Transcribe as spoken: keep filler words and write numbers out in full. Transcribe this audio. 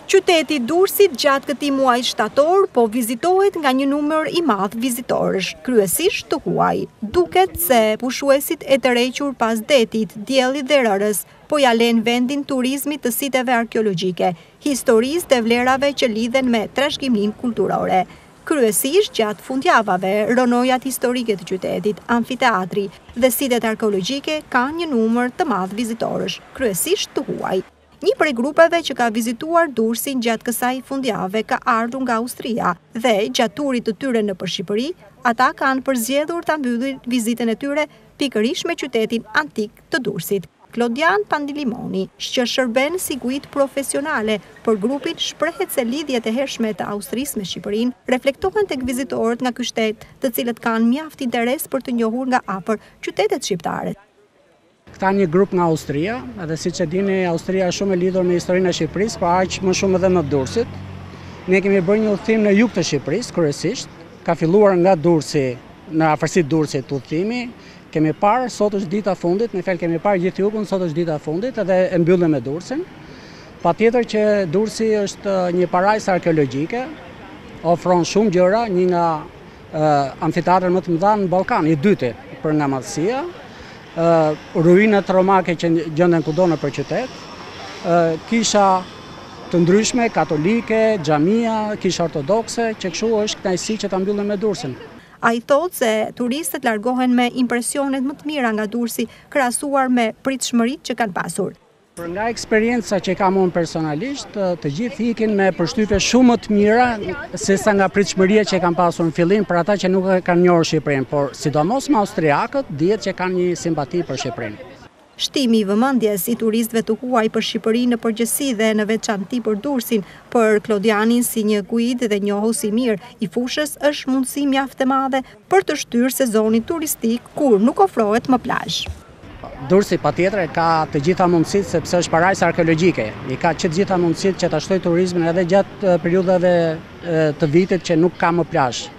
Qyteti Durrësit gjatë këtij muaji shtator po vizitohet nga një numër i madh vizitorësh, kryesisht të huaj. Duket se pushuesit e tërhequr pas detit, diellit dhe rërës po ja lënë vendin turizmit të siteve arkeologjike, historisë dhe vlerave që lidhen me trashëgiminë kulturore. Kryesisht gjatë fundjavave, rronojat historike të qytetit, amfiteatri dhe sitet arkeologjike kanë një numër të madh vizitorësh, kryesisht të huaj. Një prej grupeve që ka vizituar Durrësin gjatë kësaj fundjave ka ardhur nga Austria dhe gjatë turit të tyre nëpër Shqipëri, ata kanë përzgjedhur ta mbyllin vizitën e tyre pikërisht me qytetin antik të Durrësit. Klodian Pandilimoni, që shërben si guid profesionale për grupin, shprehet se lidhjet e hershme të Austrisë me Shqipërinë reflektohen tek vizitorët nga ky shtet, të cilët kanë mjaft interes për të njohur nga afër qytetet shqiptare. Këta një grup nga Austria, edhe siç e dini, Austria është shumë e lidhur me historinë e Shqipërisë, por aq më shumë edhe me Durrësit. Ne kemi bërë një udhëtim në jug të Shqipërisë, kryesisht. Ka filluar nga Durrësi, në afërsi të Durrësit udhëtimi. Kemi parë, sot është dita e fundit, në fakt kemi parë gjithë jugun, sot është dita e fundit, edhe e mbyllim me Durrësin. Patjetër që Durrësi është një parajsë arkeologjike, ofron shumë gjëra, një nga uh, amfiteatrat më të mëdha në Ballkan, i dyti për nga madhësia. Uh, ruinat romake që gjenden kudo nëpër qytet, uh, kisha të ndryshme, katolike, xhamia, kisha ortodokse, që kështu është kënaqësi që ta mbyllim me Durrësin. Ai thotë se turistët largohen me impresionet më të mira nga Durrësi krahasuar me pritshmëritë që kanë pasur. Për nga eksperienca që kam unë personalisht, të gjithë ikin me përshtypje shumë më të mira se sa nga pritshmëria që kanë pasur në fillim për ata që nuk e kanë njohur Shqipërinë, por sidomos me austriakët dihet që kanë një simpati për Shqipërinë. Shtimi i vëmendjes i turistëve të huaj për Shqipërinë në përgjithësi dhe në veçanti për Durrësin, për Klodianin si një guid dhe njohus i mirë i fushës është mundësi mjaft e madhe për të shtyrë sezonin turistik kur nuk ofrohet më plazh. Durrësi patjetër ka të gjitha mundësitë sepse është parajsë arkeologjike. I ka që të gjitha mundësitë që ta shtojë turizmin edhe gjatë periudhave të vitit që nuk ka më plazh.